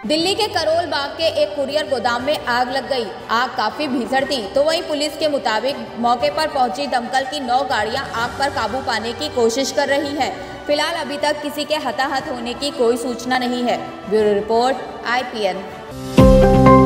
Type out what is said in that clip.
दिल्ली के करोल बाग के एक कुरियर गोदाम में आग लग गई। आग काफी भीषण थी, तो वहीं पुलिस के मुताबिक मौके पर पहुंची दमकल की 9 गाड़ियां आग पर काबू पाने की कोशिश कर रही हैं। फिलहाल अभी तक किसी के हताहत होने की कोई सूचना नहीं है। Bureau report IPN।